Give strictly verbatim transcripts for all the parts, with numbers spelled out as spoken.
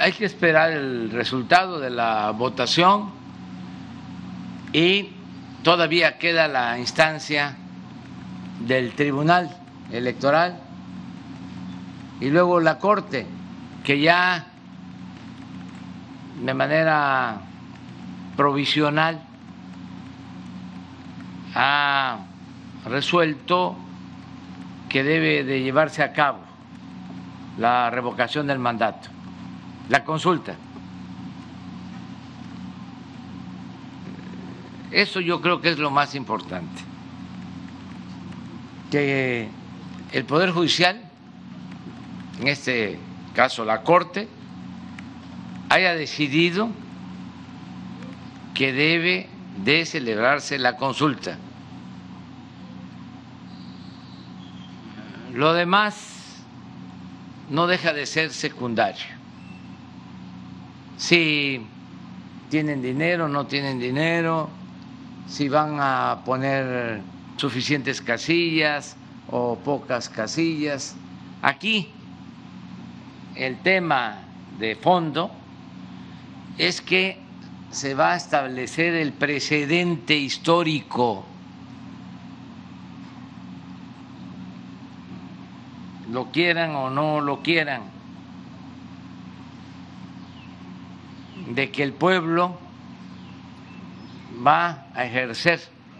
hay que esperar el resultado de la votación y todavía queda la instancia del Tribunal Electoral y luego la Corte, que ya de manera provisional ha resuelto que debe de llevarse a cabo la revocación del mandato, la consulta. Eso yo creo que es lo más importante, que el Poder Judicial, en este caso la Corte, haya decidido que debe de celebrarse la consulta. Lo demás no deja de ser secundario. Si tienen dinero, no tienen dinero, si van a poner suficientes casillas o pocas casillas. Aquí el tema de fondo es que se va a establecer el precedente histórico, lo quieran o no lo quieran, de que el pueblo va a ejercer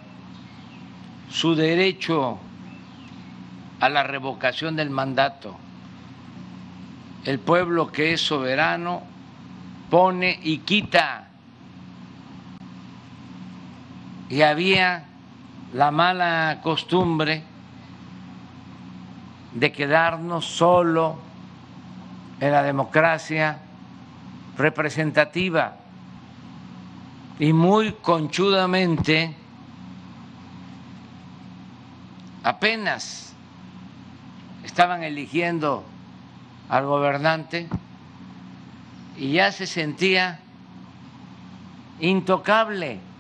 su derecho a la revocación del mandato. El pueblo que es soberano pone y quita. Y había la mala costumbre de quedarnos solo en la democracia representativa y muy conchudamente apenas estaban eligiendo al gobernante y ya se sentía intocable.